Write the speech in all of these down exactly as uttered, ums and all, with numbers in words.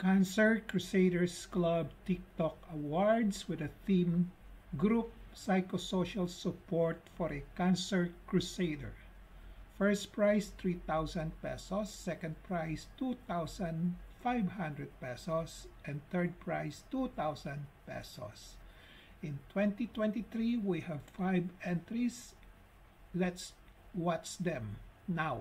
Cancer Crusaders Club TikTok Awards with a theme Group Psychosocial Support for a Cancer Crusader. First prize three thousand pesos, second prize two thousand five hundred pesos, and third prize two thousand pesos. In twenty twenty-three, we have five entries. Let's watch them now.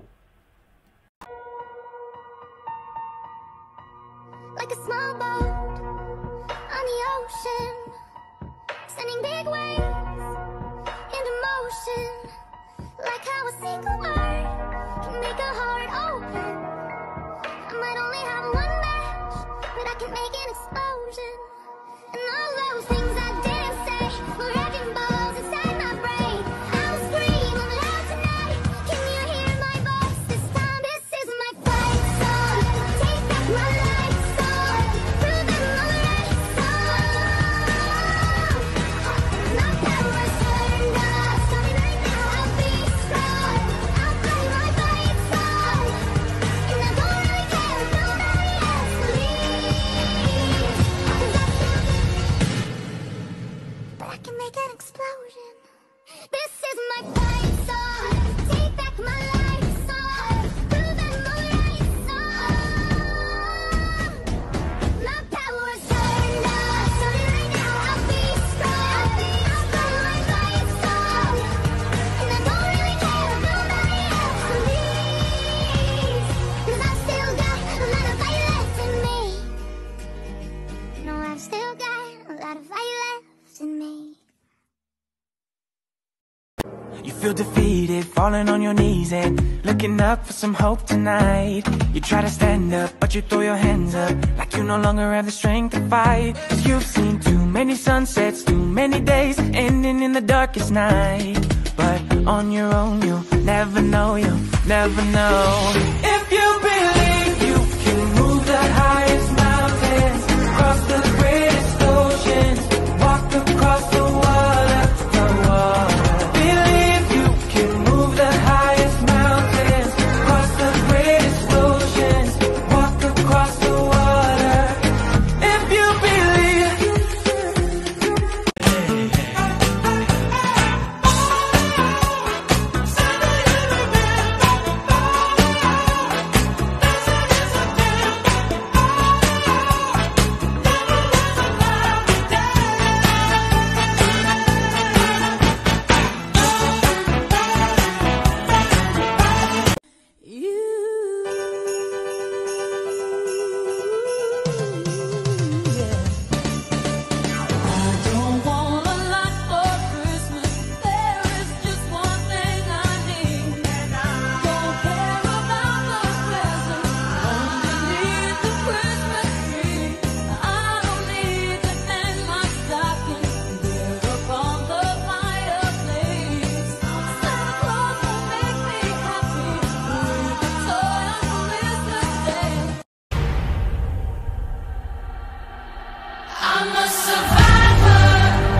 Like a small boat on the ocean, sending big waves into motion. Like how a single word can make a heart open. I might only have one match, but I can make an explosion. And all those things I didn't say were wrecking balls inside my brain. I'll scream aloud tonight. Can you hear my voice this time? This is my fight song. Take back my life song. Prove that I'm already strong. My power's turned up. Tell me right now I'll be strong. I'll play my fight song. And I don't really care if nobody else believes. 'Cause I but I can make an explosion. This is my fight song. Take back my life song. Prove that I'm already strong. My power's turned up. Tell me right now I'll be strong. I'll play my fight song. And I don't really care if nobody else believes. 'Cause I've still got a lot of fight left in me. No, I've still got a lot of fight left in me. You feel defeated, falling on your knees and looking up for some hope tonight. You try to stand up, but you throw your hands up like you no longer have the strength to fight. 'Cause you've seen too many sunsets, too many days ending in the darkest night. But on your own you'll never know, you'll never know. If you believe you can move the highest mountains, cross the greatest oceans, walk across the water, the water. Believe you can move the highest mountains, cross the greatest oceans, walk across the water. If you believe. I'm a survivor.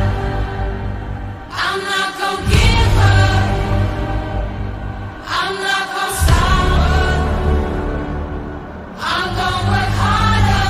I'm not gonna give up. I'm not gonna stop. I'm gonna work harder.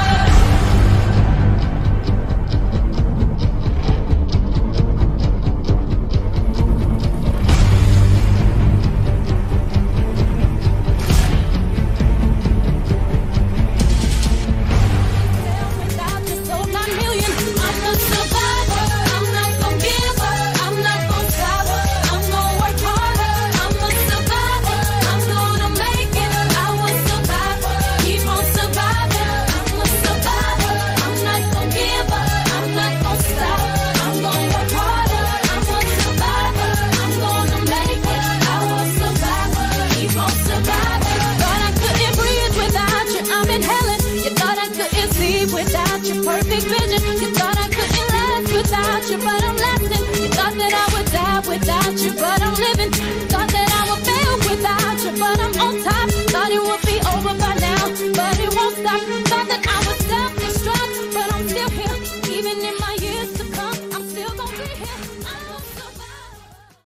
Without this soul, not million. I'm a survivor. I'm not gonna give up. I'm not gonna stop. I'm gonna work harder. I'm a survivor. I'm gonna make it. I will survive. Keep on surviving. I'm a survivor. I'm not gonna give up. I'm not gonna stop. I'm gonna work harder. I'm a survivor. I'm gonna make it. I will survive. Keep on surviving. Thought I couldn't breathe without you. I'm inhaling. You thought I couldn't sleep without your perfect vision. You thought I couldn't last without you, but I'm lasting. You thought that I would die without you, but I'm living.